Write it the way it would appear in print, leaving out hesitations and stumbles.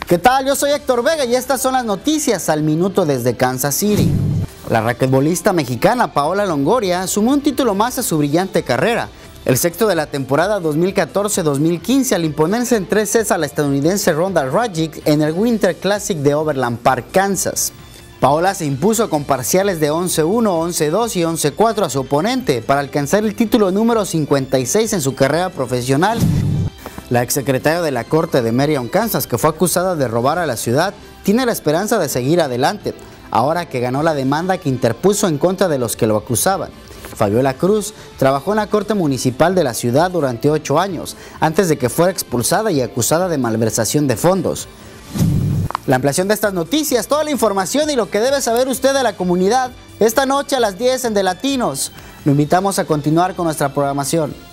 ¿Qué tal? Yo soy Héctor Vega y estas son las noticias al minuto desde Kansas City. La raquetbolista mexicana Paola Longoria sumó un título más a su brillante carrera, el sexto de la temporada 2014-2015 al imponerse en 3 sets a la estadounidense Ronda Rousey en el Winter Classic de Overland Park, Kansas. Paola se impuso con parciales de 11-1, 11-2 y 11-4 a su oponente para alcanzar el título número 56 en su carrera profesional. La exsecretaria de la Corte de Marion, Kansas, que fue acusada de robar a la ciudad, tiene la esperanza de seguir adelante, ahora que ganó la demanda que interpuso en contra de los que lo acusaban. Fabiola Cruz trabajó en la Corte Municipal de la ciudad durante 8 años, antes de que fuera expulsada y acusada de malversación de fondos. La ampliación de estas noticias, toda la información y lo que debe saber usted de la comunidad, esta noche a las 10 en De Latinos. Lo invitamos a continuar con nuestra programación.